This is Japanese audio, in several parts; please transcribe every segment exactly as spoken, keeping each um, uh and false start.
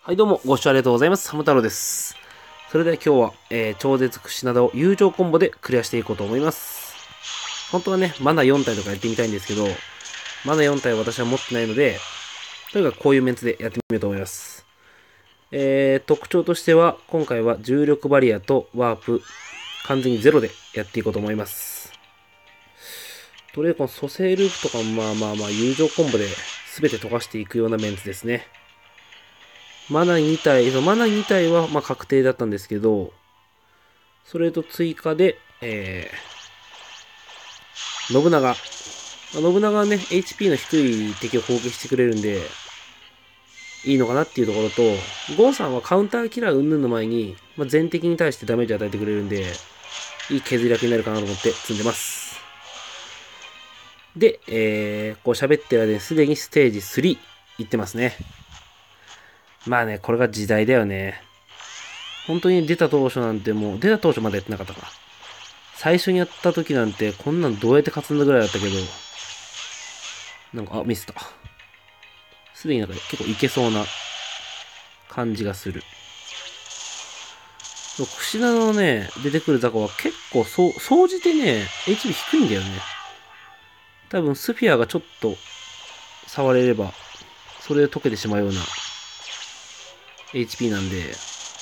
はいどうも、ご視聴ありがとうございます。ハム太郎です。それでは今日は、えー、超絶串灘を友情コンボでクリアしていこうと思います。本当はね、マナよん体とかやってみたいんですけど、マナよん体は私は持ってないので、とにかくこういうメンツでやってみようと思います。えー、特徴としては、今回は重力バリアとワープ、完全にゼロでやっていこうと思います。とりあえずこの蘇生ループとかもまあまあまあ友情コンボで全て溶かしていくようなメンツですね。マナに体、マナに体はまあ確定だったんですけど、それと追加で、えー、信長。信長はね、エイチピー の低い敵を攻撃してくれるんで、いいのかなっていうところと、ゴーさんはカウンターキラー云々の前に、まあ、全敵に対してダメージ与えてくれるんで、いい削り役になるかなと思って積んでます。で、えー、こう喋ってる間にすでにステージスリー行ってますね。まあね、これが時代だよね。本当に出た当初なんてもう、出た当初まだやってなかったか。最初にやった時なんて、こんなんどうやって勝つんだぐらいだったけど、なんか、あ、ミスった。すでになんか結構いけそうな感じがする。串田のね、出てくる雑魚は結構そう、総じてね、エイチピー 低いんだよね。多分スフィアがちょっと触れれば、それで溶けてしまうような エイチピー なんで、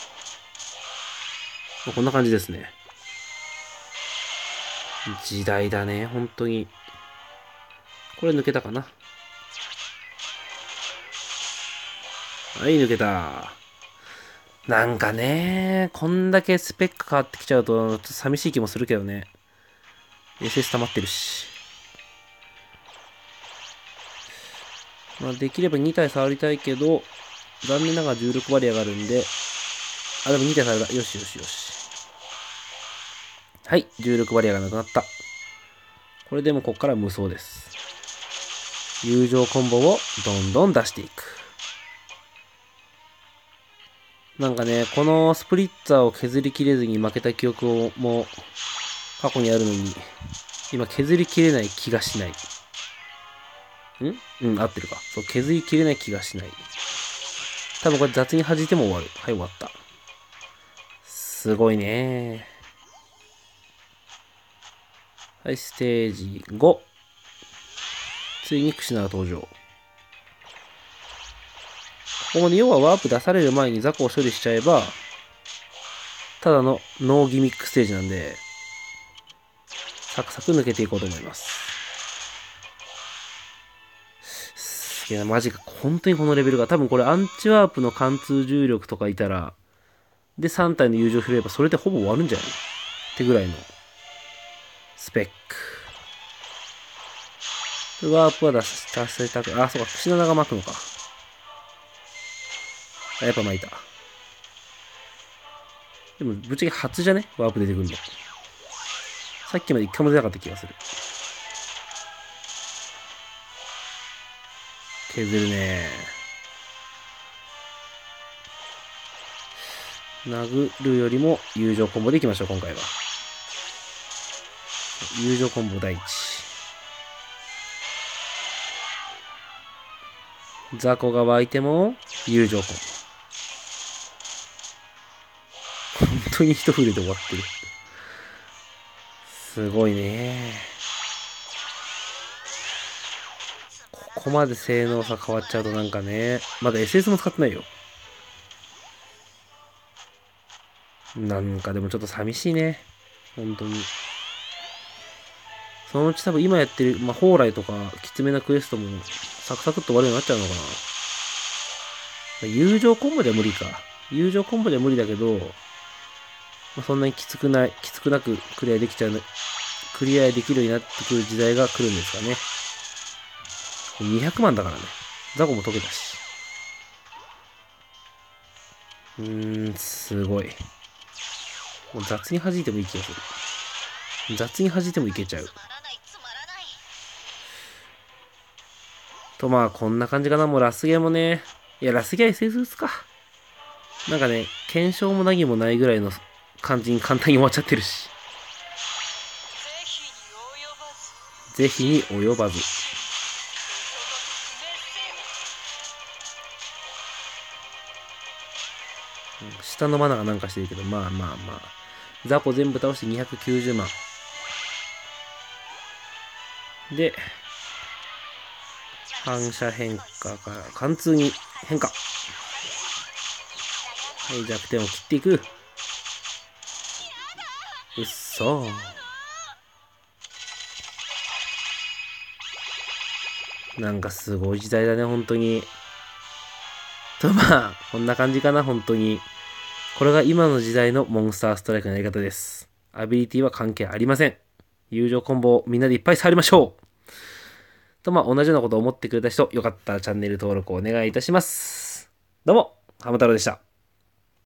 まあ、こんな感じですね。時代だね、本当に。これ抜けたかな。はい、抜けた。なんかね、こんだけスペック変わってきちゃうと、ちょっと寂しい気もするけどね。エスエス 溜まってるし。まあ、できればに体触りたいけど、残念ながらじゅうろくバリアがあるんで、あ、でもに体触れた。よしよしよし。はい、じゅうろくバリアがなくなった。これでもこっから無双です。友情コンボをどんどん出していく。なんかね、このスプリッツァーを削りきれずに負けた記憶をもう過去にあるのに、今削りきれない気がしない。んうん、合ってるか。そう、削りきれない気がしない。多分これ雑に弾いても終わる。はい、終わった。すごいね。はい、ステージご。ついにクシナが登場。ここまで要はワープ出される前に雑魚を処理しちゃえば、ただのノーギミックステージなんで、サクサク抜けていこうと思います。すげえな、マジか。本当にこのレベルが。多分これアンチワープの貫通重力とかいたら、でさん体の友情振ればそれでほぼ終わるんじゃないってぐらいのスペック。ワープは出させたく、あ、そうか、串七が巻くのか。あ、やっぱ巻いた。でも、ぶっちゃけ初じゃねワープ出てくるの。さっきまで一回も出なかった気がする。削るね。殴るよりも友情コンボでいきましょう、今回は。友情コンボ第一。雑魚が湧いても友情コンボ。本当に一振りで終わってる。すごいね。ここまで性能差変わっちゃうとなんかね、まだ エスエス も使ってないよ。なんかでもちょっと寂しいね。本当に。そのうち多分今やってる、まあ、蓬莱とか、きつめなクエストも、サクサクっと終わるようになっちゃうのかな。友情コンボでは無理か。友情コンボでは無理だけど、まあ、そんなにきつくない、きつくなくクリアできちゃう、クリアできるようになってくる時代が来るんですかね。にひゃくまんだからね。ザコも解けたし。うーん、すごい。もう雑に弾いてもいい気がする。雑に弾いてもいけちゃう。とまあこんな感じかな。もうラスゲーもね。いや、ラスゲー エスエス 打つか。なんかね、検証も何もないぐらいの感じに簡単に終わっちゃってるし。是非に及ばず。 下のマナがなんかしてるけど、まあまあまあ。雑魚全部倒してにひゃくきゅうじゅうまん。で、反射変化から貫通に変化。はい、弱点を切っていく。うっそー。なんかすごい時代だね、本当に。と、まあ、こんな感じかな、本当に。これが今の時代のモンスターストライクのやり方です。アビリティは関係ありません。友情コンボをみんなでいっぱい触りましょう。と、まあ、同じようなことを思ってくれた人、よかったらチャンネル登録をお願いいたします。どうも、浜太郎でした。